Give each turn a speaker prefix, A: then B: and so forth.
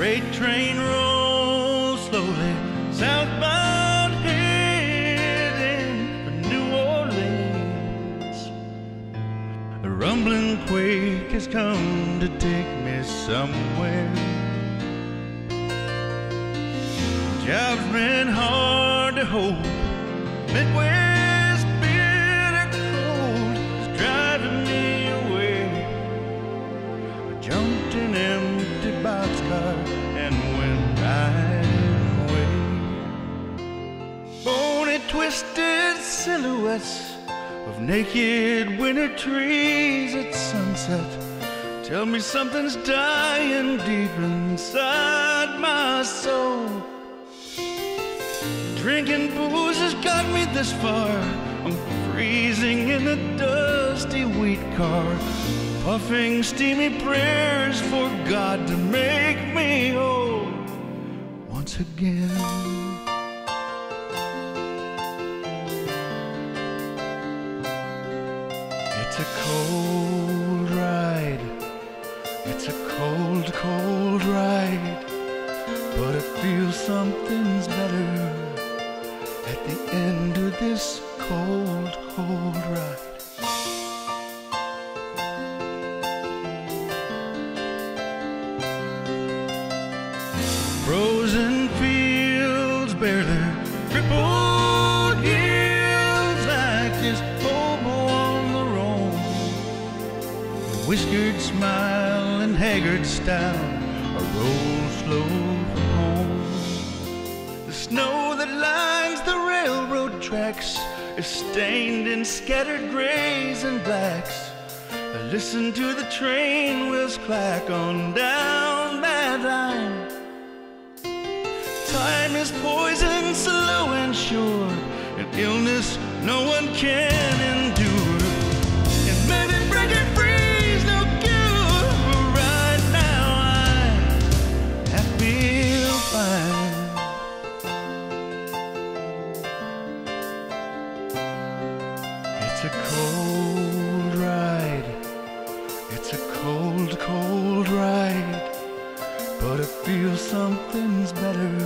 A: freight train rolls slowly southbound, heading for New Orleans. A rumbling quake has come to take me somewhere. Job's been hard to hold. Midwest bitter cold is driving me away. I jumped in empty boxcar and went riding away. Bony twisted silhouettes of naked winter trees at sunset tell me something's dying deep inside my soul. Drinking booze has got me this far. I'm freezing in a dusty wheat car, puffing steamy prayers for God to make me whole once again. It's a cold ride. It's a cold, cold ride, but I feel something's better at the end of this cold, cold ride. Frozen fields bear their crippled hills like this hobo on the roam. A whiskered smile and haggard style, a roll slow from home. The snow that lines the railroad tracks is stained in scattered grays and blacks. I listen to the train wheels clack on down that line. Time is poison, slow and sure, an illness no one can endure. And men and breaking free is no cure, but right now I feel fine. It's a cold ride. It's a cold, cold ride, but I feel something's better